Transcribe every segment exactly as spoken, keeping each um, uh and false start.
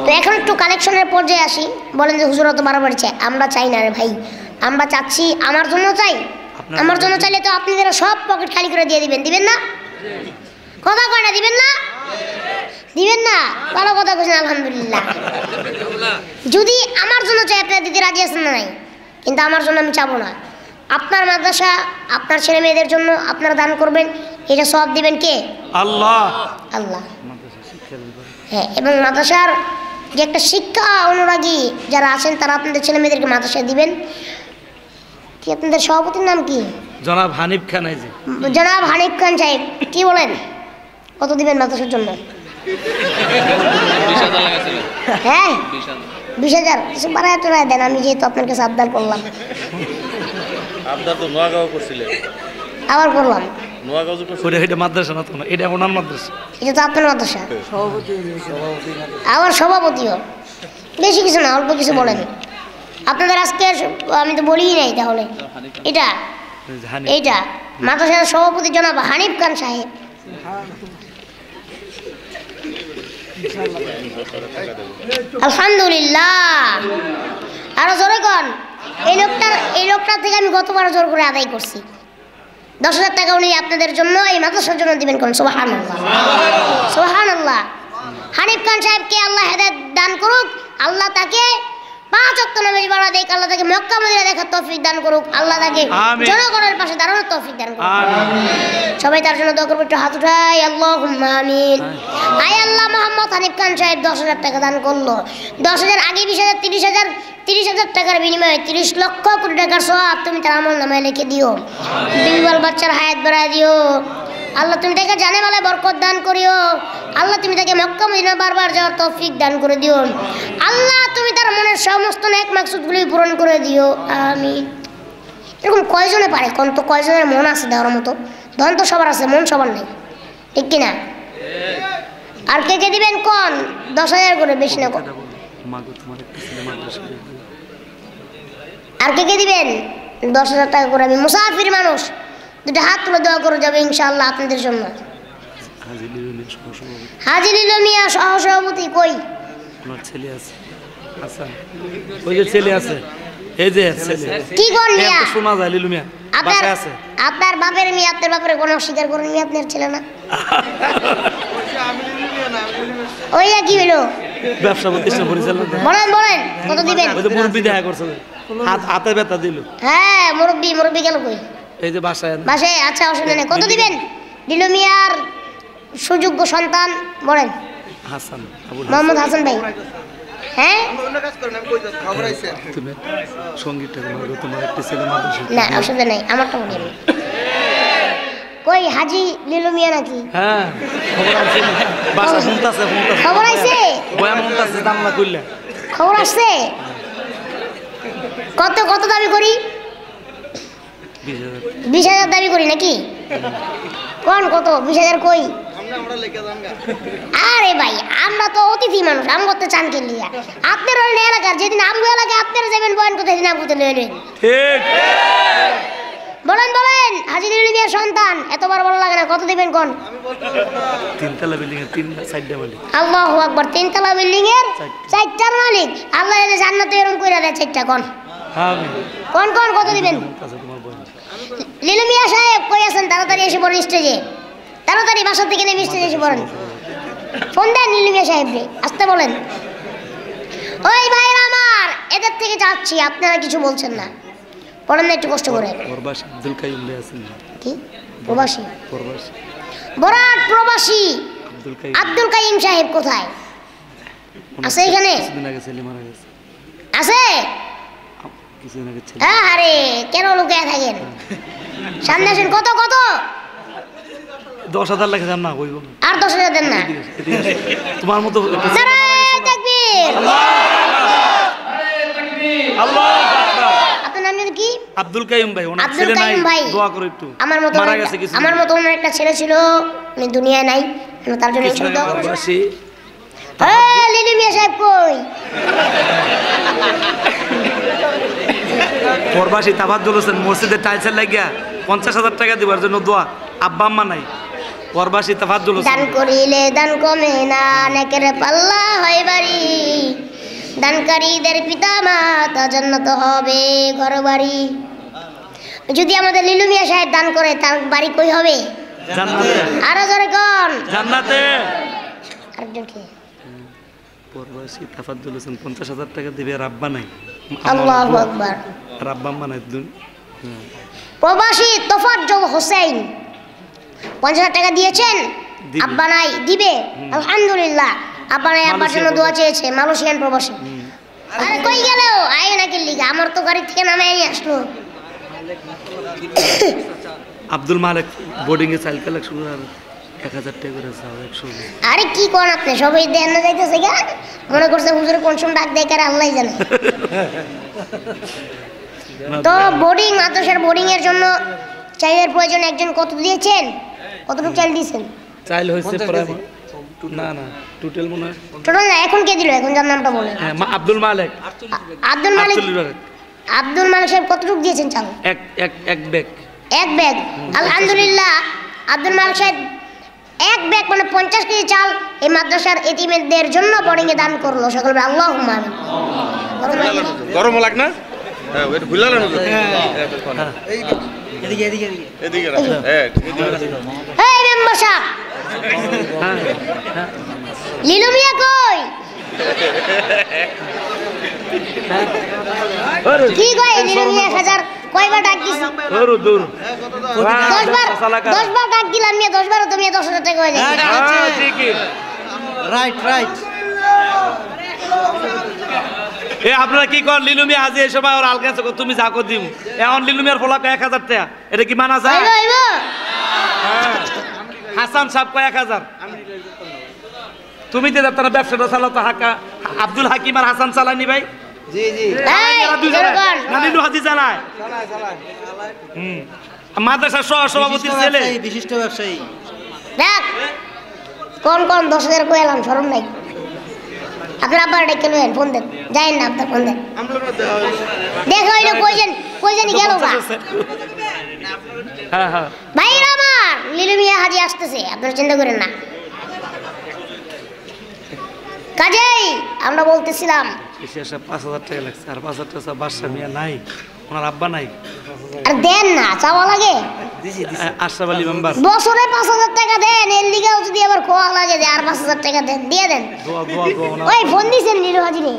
তো এখন একটু কালেকশনের পর্যায়ে আসি। বলেন যে হুজুর তো বাড়াবাড়ি চাই। আমরা চাই না রে ভাই, আমরা চাচ্ছি আমার জন্য চাই। আমার জন্য চাইলে তো আপনাদের সব পকেট খালি করে দিয়ে দিবেন, দিবেন না? কথা কয় না, দিবেন না? দিবেন না? ভালো কথা বলছেন, আলহামদুলিল্লাহ। যদি আমার জন্য চাই আপনারা দিতে রাজি আছেন না? নাই, কিন্তু আমার জন্য আমি চাবো না। আপনার মাদ্রাসা, আপনার ছেলে মেয়েদের জন্য আপনারা দান করবেন, এটা সব দিবেন কে? আল্লাহ। আল্লাহ, হ্যাঁ। এবং মাদ্রাসার যে একটা শিক্ষা অনুরাগী যারা আছেন তারা আপনাদের ছেলে মেয়েদেরকে মাদ্রাসায় দিবেন। কি আপনাদের সভাপতির নাম কি? জনাব হানিফ খান। জনাব হানিফ খান সাহেব, কি বলেন, কত দিবেন মাদ্রাসার জন্য? হ্যাঁ, বিশ হাজার কিছু বাড়ায় টাড়ায় দেন, আমি যেহেতু আপনার কাছে আবদার করলাম। আবদার তো নোয়াগাঁও করছিলেন, আবার করলাম। এটা মাদ্রাসা না, তো এটা ওনার মাদ্রাসা, এটা তো আপনার মাদ্রাসা। আবার সভাপতিও, বেশি কিছু না, অল্প কিছু বলেন। আপনাদের আজকে আমি তো বলি নাই, তাহলে এটা এইটা মাদ্রাসার সভাপতি জনাব হানিফ খান সাহেব। আলহামদুলিল্লাহ, আরো জোরে কন। এই লোকটার এই লোকটার থেকে আমি গতবার জোর করে আদায় করছি। দশ হাজার টাকা উনি আপনাদের জন্য এই মাদ্রাসার জন্য দিবেন। কোন সুবহানাল্লাহ, সুবহানাল্লাহ। হানিফ খান সাহেবকে আল্লাহ হেদায়েত দান করুক, আল্লাহ তাকে পাঁচ ওয়াক্ত নামাজ পড়া দেখ, আল্লাহ তাকে মক্কা মদিনা দেখার তৌফিক দান করুক, আল্লাহ তাকে জনগণের পাশে দাঁড়ানোর তৌফিক দান করুক। সবাই তার জন্য দোয়া করবে, একটু হাত উঠাই, আল্লাহুম্মা আমিন। আয় আল্লাহ, মোহাম্মদ হানিফ খান সাহেব দশ হাজার টাকা দান করলো। দশ হাজার আগে বিশ হাজার তিরিশ হাজার তিরিশ হাজার টাকার বিনিময়ে তিরিশ লক্ষ কোটি টাকার সওয়াব তুমি তার আমল নামায় লিখে দিও। বিবিবাল বাচ্চার হায়াত বাড়ায় দিও আল্লাহ। তুমি তাকে জানে মালে বরকত দান করিও আল্লাহ। তুমি তাকে মক্কা মদিনা বারবার যাওয়ার তৌফিক দান করে দিও আল্লাহ। তুমি তার মনের সমস্ত নেক মাকসুদগুলি পূরণ করে দিও, আমিন। এরকম কয়জনে পারে কোন? তো কয়জনের মন আছে দেওয়ার মতো? ধন তো সবার আছে, মন সবার নেই, ঠিক কিনা? আর কে কে দিবেন কোন? দশ হাজার করে, বেশি না। আর কে কে দিবেন? দশ হাজার টাকা করে। আমি মুসাফির মানুষ, দুটো হাত তুলে দোয়া করে যাবে ইনশাআল্লাহ আপনাদের জন্য। হাজি লিলু মিয়া সহসভাপতি কই? ছেলে আছে, আচ্ছা, ওই যে ছেলে আছে, এই যে ছেলে। কি কোন মিয়া? শোনা যায় লিলু মিয়া বাসায় আছে। আপনার বাপের মিয়া, আপনার বাপের কোনো অস্বীকার করেন মিয়া, আপনার ছেলে না? ওই কি হলো? ব্যবসা প্রতিষ্ঠান পরিচালনা। বলেন বলেন, কত দিবেন? ওই যে মুরব্বি দেখা করছে, হাত হাতে ব্যথা দিল। হ্যাঁ, মুরব্বি মুরব্বি গেল কই? এই যে বাসায় বাসায়। আচ্ছা, অসুবিধা নেই। কত দিবেন? লিলু মিয়ার সুযোগ্য সন্তান বলেন, হাসান, মোহাম্মদ হাসান ভাই। হ্যাঁ, তুমি সঙ্গীতটা তোমার একটা ছেলে মাদ্রাসা। না, অসুবিধা নেই, আমারটা বলি। কই হাজি লিলু মিয়া নাকি? হ্যাঁ, খবর আছে, বাসা শুনতাছে, শুনতাছে, খবর আছে, বয়া শুনতাছে, জানলা খুললে খবর আসছে। কত কত দাবি করি? বিশ হাজার দাবি করি নাকি? কোন কত? বিশ হাজার কই? আরে ভাই, আমরা তো অতিথি মানুষ, আম করতে চান কে লিয়া? আপনার ওই এলাকার যেদিন আমগো এলাকায় আপনারা যাবেন বয়ান করতে, সেদিন আমগো লয়ে নেন। ঠিক বলেন বলেন। হাজি লিলু মিয়ার সন্তান, এতবার ভালো লাগে না। কত দিবেন কোন? তিনতলা বিল্ডিং এর তিন চারটা মালিক। আল্লাহু আকবার। তিনতলা বিল্ডিং এর চারটার মালিক। আল্লাহ এর জান্নাতে এরকম কইরা দেয় চারটা। কোন? আমিন। কোন কোন কত দিবেন? লিলু মিয়া সাহেব কই আছেন? তাড়াতাড়ি এসে পড়েন স্টেজে, তাড়াতাড়ি বাসা থেকে নেমে স্টেজে এসে পড়েন। ফোন দেন লিলু মিয়া সাহেবকে, আসতে বলেন। ওই ভাইরা আমার, এদের থেকে যাচ্ছি, আপনারা কিছু বলছেন না, পড়েন না একটু কষ্ট করে। প্রবাসী আব্দুল কাইয়ুম ভাই আছেন। কি প্রবাসী? প্রবাসী, বরাট প্রবাসী আব্দুল কাইয়ুম। আব্দুল কাইয়ুম সাহেব কোথায় আছে? এখানে কিছুদিন আগে ছেলে মারা গেছে। আছে? কিছুদিন আগে ছেলে। আরে কেন লুকিয়ে থাকেন? সামনে আসেন। কত কত? দশ হাজার লাগে যান না, কইব আর দশ হাজার দেন না। তোমার মতো নারায়ে তাকবীর, আল্লাহু আকবার। আপনার নাম কি? আব্দুল কাইয়ুম ভাই। ওনার ছেলে নাই, দোয়া করো একটু। আমার মতো মারা গেছে কিছু। আমার মতো ওনার একটা ছেলে ছিল, উনি দুনিয়ায় নাই, তার জন্য একটু দোয়া করুন। প্রবাসী। হ্যাঁ, লিলু মিয়া সাহেব কই? প্রবাসী তাবাজ্জুল হোসেন মসজিদে টাইলসের লাগিয়া পঞ্চাশ হাজার টাকা দিবার জন্য দোয়া। আব্বা আম্মা নাই। প্রবাসী তাবাজ্জুল হোসেন। দান করিলে দান কমে না, নেকের পাল্লা হয় বাড়ি। দানকারীদের পিতা মাতা জান্নাত হবে ঘরবাড়ি। যদি আমাদের লিলু মিয়া সাহেব দান করে তার বাড়ি কই হবে? জান্নাতে। আরো জোরে কোন? জান্নাতে। আরেকজন কি? পরবাসী তাফাজ্জুল হোসেন পঞ্চাশ হাজার টাকা দিবে, রাব্বা নাই। আল্লাহু আকবার। রাব্বা মানে দুন। প্রবাসী তোফাজ্জল হোসেন পঞ্চাশ হাজার টাকা দিয়েছেন, আব্বা নাই দিবে। আলহামদুলিল্লাহ, আব্বা নাই, আব্বার জন্য দোয়া চেয়েছে। মালয়েশিয়ান প্রবাসী। আরে কই গেল? আয় নাকি লিগা, আমার তো গাড়ি থেকে নামে নিয়ে আসলো। আব্দুল মালিক বোর্ডিং এ চাইল কালেকশন আর এক হাজার টাকা করে চাও একশো। আরে কি কোন আপনি? সবাই দেন না যাইতেছে গা, মনে করছে হুজুর কোন সময় ডাক দেয় কারে আল্লাহই জানে। তো বোর্ডিং, মাদ্রাসার বোর্ডিং এর জন্য চাইলের প্রয়োজন। একজন কত দিয়েছেন? কতটুকু চাইল দিয়েছেন? চাইল হয়েছে প্রায় না না টোটাল মনে হয় টোটাল না। এখন কে দিল? এখন যার নামটা বলে। হ্যাঁ, আব্দুল মালিক। আব্দুল মালিক। আব্দুল মালিক সাহেব কতটুকু দিয়েছেন চাল? এক এক এক ব্যাগ। এক ব্যাগ। আলহামদুলিল্লাহ, আব্দুল মালিক সাহেব এক ব্যাগ মানে পঞ্চাশ কেজি চাল এই মাদ্রাসার এতিমদের জন্য বোর্ডিং এ দান করলো। সকলে আল্লাহুম্মা আমিন। গরম লাগ না? হ্যাঁ, ওটা ভুলা না হুজুর। এই এদিকে এদিকে এদিকে এদিকে রাখো। হ্যাঁ, এই মেম্বার সাহেব, লিলু মিয়া কই? কি কয় লিলু মিয়া? এক হাজার কয়বার ডাক দিছি? দূর দূর দশ বার দশ বার ডাক দিলাম মিয়া, দশ বার তুমি দশ হাজার টাকা হয়ে যায়। হ্যাঁ ঠিকই। Right right. এ আপনারা কি কর? লিলু মিয়া হাজি এই সময় ওর আলগা আছে, তুমি যা কর দিম। এখন লিলু মিয়ার ফলা কয় এক হাজার টাকা, এটা কি মানা যায়? হইব হইব। হাসান সাহেব কয় এক হাজার। তুমি যে তারা ব্যবসাটা চালাতো হাকা আব্দুল হাকিম আর হাসান চালানি ভাই। জি জি এই জনগণ, না লিলু হাজি চালায়। চালায় চালায়। হুম, মাদ্রাসার সহ সভাপতির ছেলে। বিশিষ্ট ব্যবসায়ী। দেখ কোন কোন দশ হাজার কই এলাম, শরম নাই। আপনার আব্বার ডেকে লইয়েন, ফোন দেন। যাইন না আপনার ফোন দেন। দেখা হইলো কইছেন কইছেন গেল গা। হ্যাঁ হ্যাঁ ভাইরা আমার, লিলু মিয়া হাজি আসতেছে, আপনারা চিন্তা করেন না। কাজেই আমরা বলতেছিলাম এসে আসা পাঁচ হাজার টাকা লাগছে, আর পাঁচ হাজার টাকা বাদশা মিয়া নাই, ওনার আব্বা নাই। আর দেন না, চাওয়া লাগে। আশরাফ আলী মেম্বার বছরে পাঁচ হাজার টাকা দেন, এর লিগেও যদি আবার খোয়া লাগে যে আর পাঁচ হাজার টাকা দেন, দিয়ে দেন। দোয়া দোয়া দোয়া ওনার। ওই ফোন দিয়েছেন লিলু হাজি রে?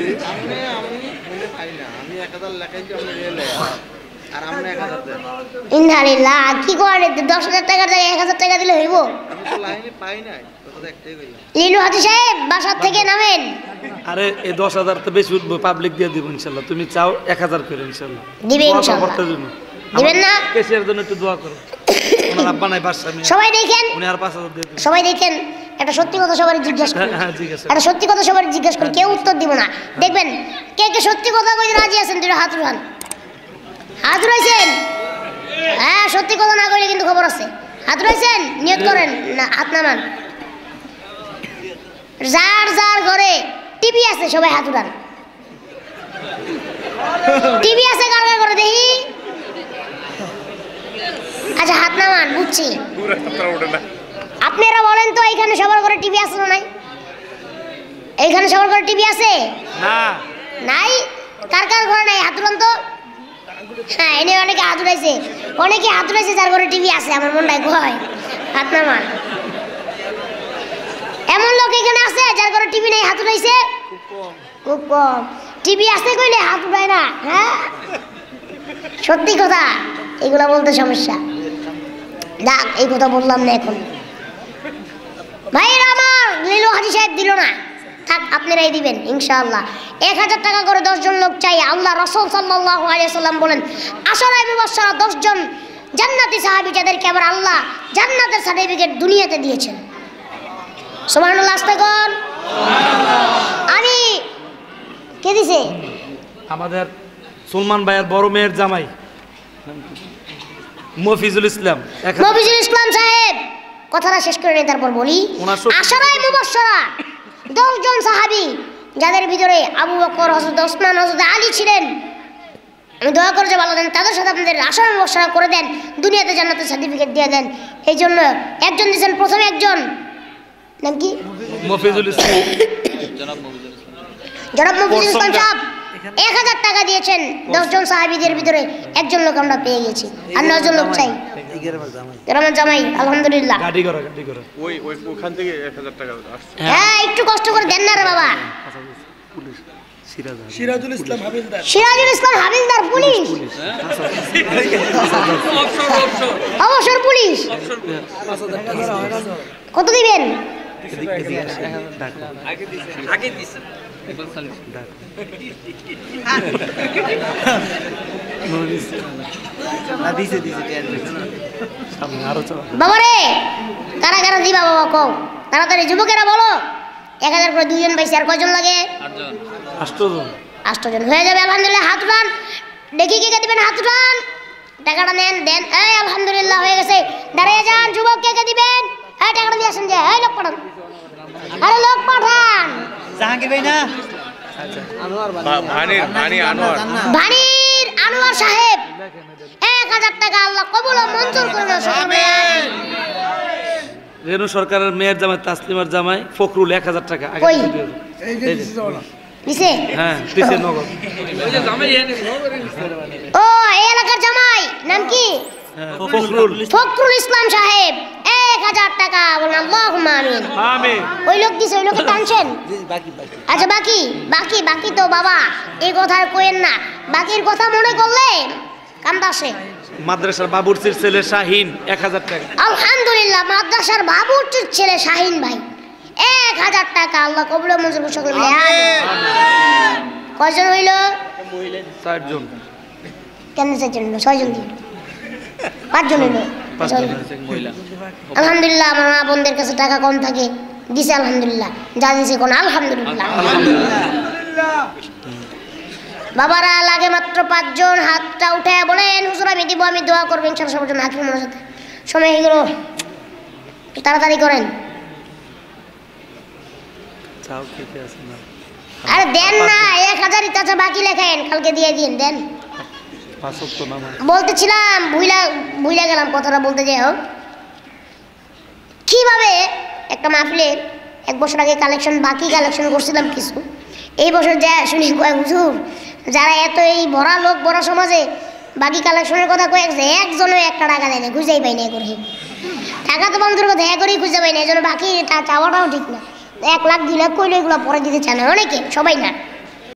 ইনশাআল্লাহ কি করে দশ হাজার টাকার জায়গায় এক হাজার টাকা দিলে হইব? লিলু হাজি সাহেব বাসার থেকে নামেন। আরে এই দশ হাজার তো বেশি উঠবো, পাবলিক দিয়ে দিব ইনশাল্লাহ। তুমি চাও এক হাজার করে ইনশাল্লাহ দিবে দোয়া তো ইনশাআল্লাহ। করতে দিন। দিবেন না? কেসিয়ার জন্য একটু দোয়া করো। ওনার আব্বা নাই বাদশা মিয়া, সবাই দেখেন, উনি আর পাঁচ হাজার দিয়ে দিবেন। সবাই দেখেন, একটা সত্যি কথা সবাই জিজ্ঞেস করি। হ্যাঁ, হ্যাঁ, জিজ্ঞেস করুন। একটা সত্যি কথা সবাই জিজ্ঞেস করি, কেউ উত্তর দিব না। দেখবেন কে কে সত্যি কথা কইতে রাজি আছেন, দুটো হাত উঠান। হাত উঠাইছেন? হ্যাঁ, সত্যি কথা না কইলে কিন্তু খবর আছে। হাত উঠাইছেন? নিয়ত করেন না, হাত নামান। যার যার ঘরে টিভি আছে সবাই হাত উঠান। টিভি আছে কার কার ঘরে দেখি? আচ্ছা হাত নামান, বুঝছি। আপনারা বলেন তো এইখানে সবার ঘরে টিভি আছে না নাই? এইখানে সবার ঘরে টিভি আছে না নাই? কার কার ঘরে নাই হাত উঠান তো। হ্যাঁ, এনে অনেকে হাত উঠাইছে, অনেকে হাত উঠাইছে যার ঘরে টিভি আছে। আমার মনটাই কয় হাত নামান। এমন লোক এখানে আছে যার ঘরে টিভি নেই, হাত উঠাইছে? খুব কম। টিভি আছে কইলে হাত উঠায় না। হ্যাঁ, সত্যি কথা, এগুলা বলতে সমস্যা। দেখ এই কথা বললাম না এখন। ভাইরা আমার, লিলু হাজি সাহেব দিল না, থাক আপনারাই দিবেন ইনশাআল্লাহ। এক হাজার টাকা করে দশজন লোক চাই। আল্লাহ রাসূল সাল্লাল্লাহু আলাইহি সাল্লাম বলেন, আশরায়ে মুবাশশারা দশজন জান্নাতি সাহাবী যাদেরকে আবার আল্লাহ জান্নাতের সার্টিফিকেট দুনিয়াতে দিয়েছেন। সুবহানাল্লাহ, আস্তাগফির। আমি কে দিছে? আমাদের সুলমান ভাইয়ের বড় মেয়ের জামাই মফিজুল ইসলাম। মফিজুল ইসলাম সাহেব কথাটা শেষ করে নেই, তারপর বলি। ওনার সত্যি- আশরায়ে মুবাশশারা দশজন সাহাবী যাদের ভিতরে আবু বকর, হযরত ওসমান, হযরত আলী ছিলেন। আমি দোয়া করে যে ভালো দেন, তাদের সাথে আপনাদের আশরায়ে মুবাশশারা করে দেন, দুনিয়াতে জান্নাতের সার্টিফিকেট দিয়ে দেন। এই জন্য একজন দিয়েছেন, প্রথমে একজন নাম কি? মফিজুল ইসলাম। জনাব মুফতি ইসলাম সাহেব এক হাজার টাকা দিয়েছেন দশজন সাহাবীদের ভিতরে একজন লোক আমরা পেয়ে গেছি আর নয়জন লোক চাই গ্রামের জামাই আলহামদুলিল্লাহ গাড়ি করো গাড়ি করো ওই ওই ওখান থেকে এক হাজার টাকা আসছে হ্যাঁ একটু কষ্ট করে দেন না রে বাবা সিরাজুল ইসলাম হাবিলদার সিরাজুল ইসলাম হাবিলদার পুলিশ অবসর পুলিশ কত দিবেন বাবা রে কারা কারা দিবা বাবা কও তাড়াতাড়ি যুবকেরা বলো এক হাজার করে দুইজন পাইছে আর কয়জন লাগে আষ্টজন আষ্টজন হয়ে যাবে আলহামদুলিল্লাহ হাত উঠান দেখি কে কে দিবেন হাত উঠান টাকাটা নেন দেন এই আলহামদুলিল্লাহ হয়ে গেছে দাঁড়িয়ে যান যুবক কে কে দিবেন এই টাকাটা দিয়ে আসেন যে এই লোক পাঠান আরে লোক পাঠান জাহাঙ্গীর ভাই না ভানির ভানি আনোয়ার ভানির আনোয়ার সাহেব এক হাজার টাকা আল্লাহ কবুল ও মঞ্জুর করুন আমিন রেনু সরকারের মেয়ের জামাই তাসলিমার জামাই ফখরুল এক হাজার টাকা আগে কই? দিয়ে দাও। এই যে দিছে ওরা নিছে হ্যাঁ দিছে নগদ ও এই এলাকার জামাই নাম কি হ্যাঁ, ফখরুল ফখরুল ইসলাম সাহেব এক হাজার টাকা বলুন আল্লাহুম্মা আমিন আমিন ওই লোক দিছে ওই লোকে টানছেন বাকি বাকি আচ্ছা বাকি বাকি বাকি তো বাবা এই কথা আর কইেন না বাকির কথা মনে করলে কান্দা আসে মাদ্রাসার বাবুরচির ছেলে শাহিন এক হাজার টাকা আলহামদুলিল্লাহ মাদ্রাসার বাবুর্চির ছেলে শাহিন ভাই এক হাজার টাকা আল্লাহ কবুল ও মঞ্জুর করুন সকলে মিলে আমিন। কয়জন হইল চারজন কেন চারজন হইল ছয়জন দিল পাঁচজন হইল পাঁচজন আলহামদুলিল্লাহ আমার মা বোনদের কাছে টাকা কম থাকে দিছে আলহামদুলিল্লাহ যা দিছে কোন আলহামদুলিল্লাহ বাবারা লাগে মাত্র পাঁচজন হাতটা উঠে বলেন হুজুর আমি দিব আমি দোয়া করবো ইনশাআল্লাহ সবার জন্য হাকিম মনের সাথে সময় হয়ে গেল একটু তাড়াতাড়ি করেন চাও খেতে আছে না আরে দেন না এক হাজারই চাচা বাকি লেখেন কালকে দিয়ে দিন দেন পাঁচ সপ্তাহ নামাজ বলতেছিলাম ভুইলা ভুইলা গেলাম কথাটা বলতে যাই হোক কিভাবে একটা মাহফিলে এক বছর আগে কালেকশন বাকি কালেকশন করছিলাম কিছু এই বছর যা শুনি কয়েক হুজুর যারা এত এই ভরা লোক বড় সমাজে বাকি কালেকশনের কথা কয়েকছে একজনও একটা টাকা দেয় না খুঁজেই পাই না করে টাকা তো বন্ধুর কথা হ্যাঁ করেই খুঁজে পাই না এই জন্য বাকি চাওয়াটাও ঠিক না এক লাখ দুই লাখ কইলে এগুলো পরে দিতে চায় না অনেকে সবাই না